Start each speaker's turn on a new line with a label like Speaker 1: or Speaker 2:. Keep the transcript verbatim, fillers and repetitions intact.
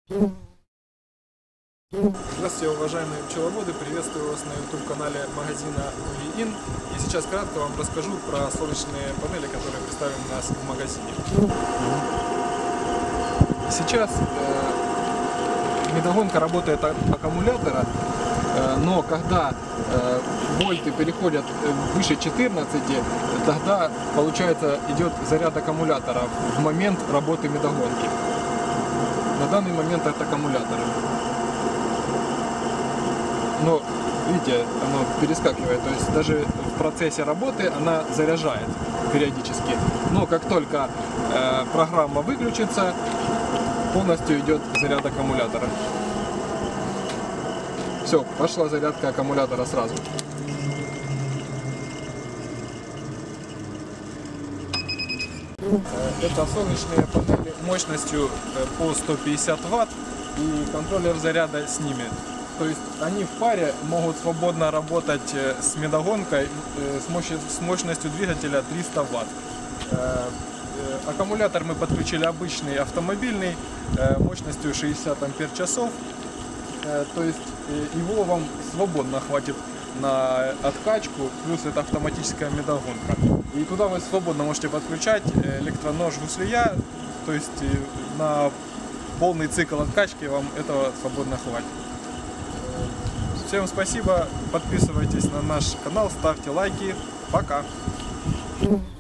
Speaker 1: Здравствуйте, уважаемые пчеловоды! Приветствую вас на YouTube-канале магазина Ульин. И сейчас кратко вам расскажу про солнечные панели, которые представлены у нас в магазине. Сейчас э, медогонка работает от аккумулятора, э, но когда э, вольты переходят выше четырнадцати, тогда получается идет заряд аккумулятора в момент работы медогонки. На данный момент это аккумуляторы. Но видите, оно перескакивает, то есть даже в процессе работы она заряжает периодически. Но как только э, программа выключится, полностью идет заряд аккумулятора. Все, пошла зарядка аккумулятора сразу. Это солнечные панели мощностью по сто пятьдесят ватт и контроллер заряда с ними. То есть они в паре могут свободно работать с медогонкой с мощностью двигателя триста ватт. Аккумулятор мы подключили обычный автомобильный мощностью шестьдесят ампер часов. То есть его вам свободно хватит на откачку, плюс это автоматическая медогонка. И туда вы свободно можете подключать электронож гуслия, то есть на полный цикл откачки вам этого свободно хватит. Всем спасибо, подписывайтесь на наш канал, ставьте лайки. Пока!